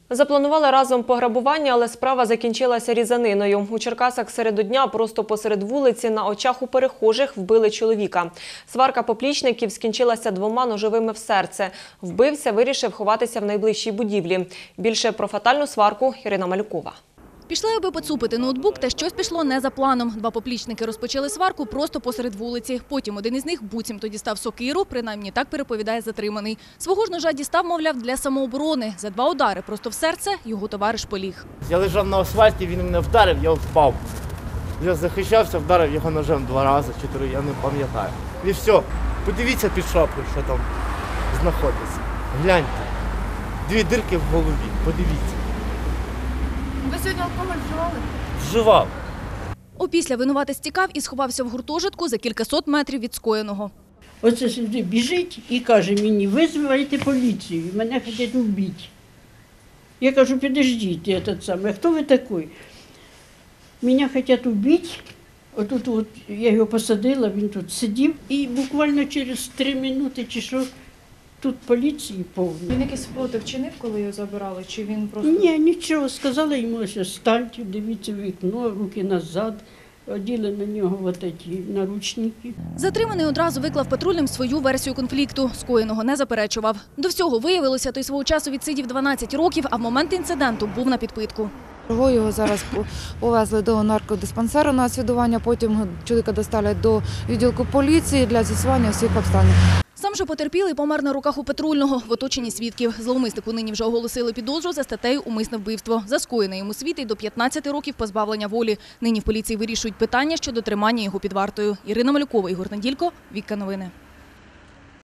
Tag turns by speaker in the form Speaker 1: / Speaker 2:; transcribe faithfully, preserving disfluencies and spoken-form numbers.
Speaker 1: Запланували разом пограбування, але справа закінчилася різаниною. У Черкасах серед дня просто посеред вулиці на очах у перехожих вбили чоловіка. Сварка поплічників скінчилася двома ножовими в серце. Вбивця вирішив ховатися в найближчій будівлі. Більше про фатальну сварку Ірина Малюкова.
Speaker 2: Пішли, аби поцупити ноутбук, та щось пішло не за планом. Два поплічники розпочали сварку просто посеред вулиці. Потім один із них буцімто дістав сокиру, принаймні так переповідає затриманий. Свого ж ножа дістав, мовляв, для самооборони. За два удари просто в серце його товариш поліг.
Speaker 3: Я лежав на асфальті, він мене вдарив, я впав. Я захищався, вдарив його ножем два рази, чотири, я не пам'ятаю. І все. Подивіться під шапкою, що там знаходиться. Гляньте. Дві дирки в голові, подивіться.
Speaker 2: Ви сьогодні алкоголь вживали?
Speaker 3: Вживав.
Speaker 2: Опісля винуватець тікав і сховався в гуртожитку за кількасот метрів від скоєного.
Speaker 4: Оце сюди біжить і каже мені, визивайте поліцію, мене хочуть вбити. Я кажу, підождіть, этот самий, хто ви такий? Мене хочуть вбити, отут от, я його посадила, він тут сидів, і буквально через три минути чи що, тут поліції повно.
Speaker 5: Він якийсь спротив чинив, коли його забирали, чи він просто…
Speaker 4: Ні, нічого, сказала йому, що станьте, дивіться в вікно, руки назад, оділи на нього от ці наручники.
Speaker 2: Затриманий одразу виклав патрульним свою версію конфлікту. Скоєного не заперечував. До всього виявилося, той свого часу відсидів дванадцять років, а в момент інциденту був на підпитку.
Speaker 6: Його зараз повезли до наркодиспансеру на освідування, потім чоловіка доставлять до відділку поліції для з'ясування всіх обставин.
Speaker 2: Сам же потерпілий помер на руках у патрульного в оточенні свідків. Зловмиснику нині вже оголосили підозру за статтею «Умисне вбивство». За скоєне йому світить до п'ятнадцяти років позбавлення волі. Нині в поліції вирішують питання щодо тримання його під вартою. Ірина Малюкова, Ігор Неділько, Вікка Новини.